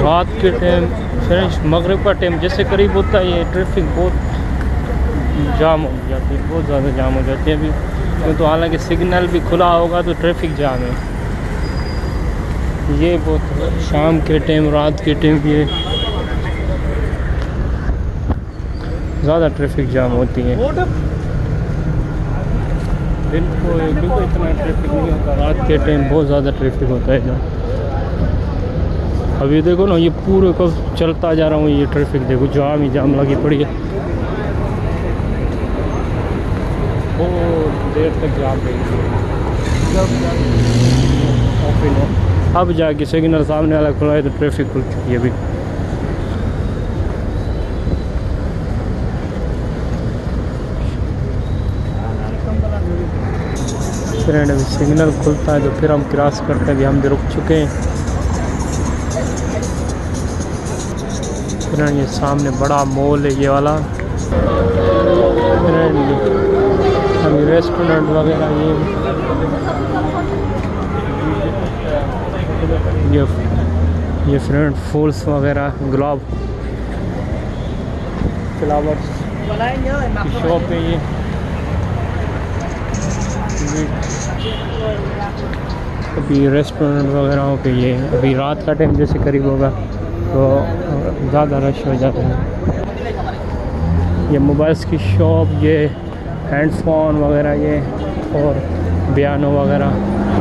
रात के time friends, मगरिब का टाइम जैसे करीब होता है, ये ट्रैफिक बहुत जाम हो जाती है, बहुत ज़्यादा जाम हो जाती है अभी। क्यों तो हालांकि सिग्नल भी खुला होगा तो ट्रैफिक जाम है। ये बहुत शाम के टाइम, रात के टाइम ये ज़्यादा ट्रैफिक जाम होती है। दिन को बिल्कुल इतना ट्रैफिक नहीं होता, रात के टाइम बहुत ज़्यादा ट्रैफिक होता है जहाँ। अभी देखो ना, ये पूरे को चलता जा रहा हूँ, ये ट्रैफिक देखो, जाम ही जाम लगी पड़ी है, बहुत देर तक जाम रही। अब जाके सिग्नल सामने वाला खुला है तो ट्रैफिक खुल चुकी है अभी। फ्रेंड अभी सिग्नल खुलता है तो फिर हम क्रॉस करते हैं। अभी हम भी रुक चुके हैं। फ्रेंड ये सामने बड़ा मॉल है ये वाला। फ्रेंड अभी रेस्टोरेंट वगैरह ये फ्रेंड फूल्स वगैरह, गुलाब फ्लावर्स की शॉप है ये। अभी रेस्टोरेंट वगैरह पे ये अभी रात का टाइम जैसे करीब होगा तो ज़्यादा रश हो जाता है। ये मोबाइल्स की शॉप, ये हैंडफोन वगैरह ये, और पियानो वगैरह।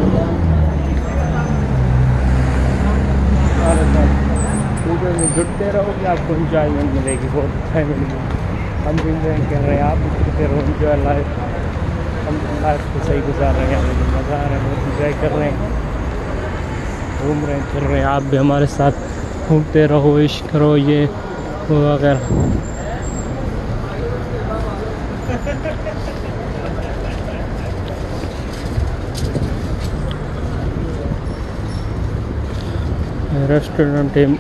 वीडियो में जुड़ते रहोगे, आपको इंजॉयमेंट मिलेगी, बहुत टाइम मिलेगी। हम भी इंजॉय कर रहे हैं, आप भी जुड़ते रहो, इंजॉय लाइफ। हम लाइफ को सही गुजार रहे हैं, हमें मज़ा आ रहा है, बहुत इंजॉय कर रहे हैं, घूम रहे हैं, फिर रहे हैं। आप भी हमारे साथ घूमते रहो, इश्क करो, ये वो वगैरह। रेस्टोरेंट है,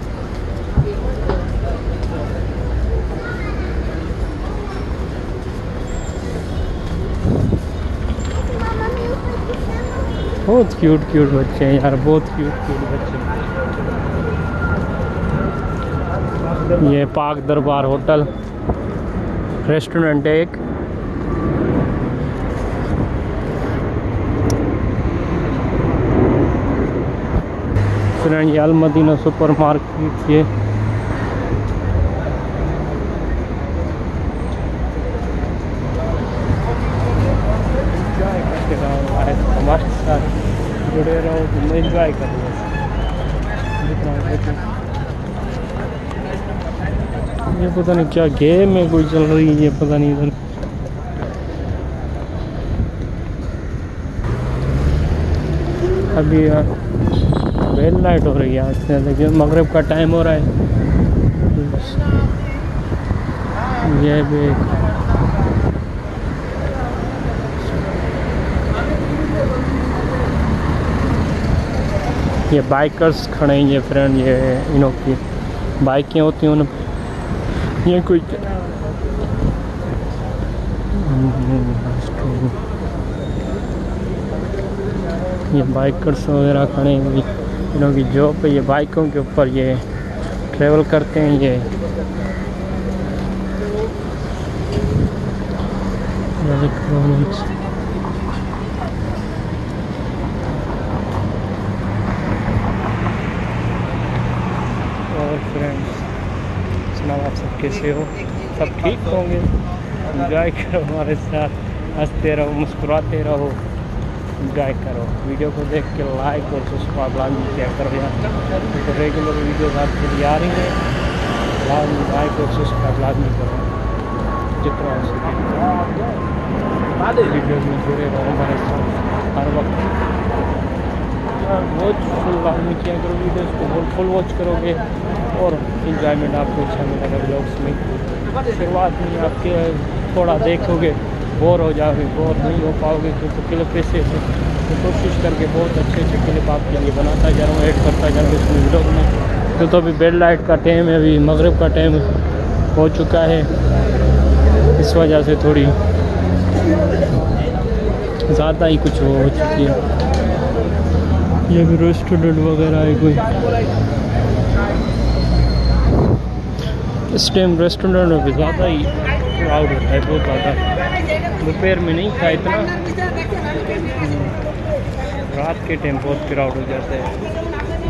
बहुत क्यूट क्यूट बच्चे हैं यार, बहुत क्यूट क्यूट बच्चे। ये पाक दरबार होटल रेस्टोरेंट है एक। फ्रेंड ये अल मदीना सुपर मार्केट, ये हमारे साथ जुड़े रहो, तुम एंजॉय करो जितना। ये पता नहीं क्या गेम है कोई चल रही है, ये पता नहीं इधर। अभी बेल लाइट हो रही है आज से, लेकिन मगरिब का टाइम हो रहा है। ये भी ये बाइकर्स खड़े हैं ये फ्रेंड, ये इन्हों की बाइकें होती हैं, ये कोई ये बाइकर्स वगैरह खड़े हैं, इन्हों की जॉब पे ये बाइकों के ऊपर ये ट्रेवल करते हैं। ये इलेक्ट्रॉनिक्स, और फ्रेंड्स सुनाओ आप सब कैसे हो? सब ठीक होंगे। एंजॉय करो हमारे साथ, हंसते रहो, मुस्कुराते रहो, एंजॉय करो। वीडियो को देख के लाइक और सब्सक्राइब लाजमी किया करो यार, तो रेगुलर वीडियोस आपके लिए आ रही हैं। लाइक और सब्सक्राइब लाजमी करो जितना हो सके। वीडियोस में जुड़े रहो हमारे साथ हर वक्त। वॉच फुल लाजमी किया करो, वीडियोस को फुल वॉच करोगे और इंजॉयमेंट आपको अच्छा मिलेगा ब्लॉग्स में। शुरुआत में आपके थोड़ा देखोगे बोर हो जाओगे, बोर नहीं हो पाओगे तो क्लिप पैसे से तो कोशिश करके बहुत अच्छे क्लिप आपके लिए बनाता जा रहा हूँ, ऐड करता जा रहा हूँ इसमें ब्लॉग में। तो अभी बेल लाइट का टाइम है, अभी मगरिब का टाइम हो चुका है, इस वजह से थोड़ी ज़्यादा ही कुछ हो चुकी है। ये भी रेस्टोरेंट वगैरह है कोई। इस टाइम रेस्टोरेंट में भी ज़्यादा ही क्राउड होता है, बहुत ज़्यादा। दोपहर में नहीं था इतना, रात के टाइम बहुत क्राउड हो जाता है।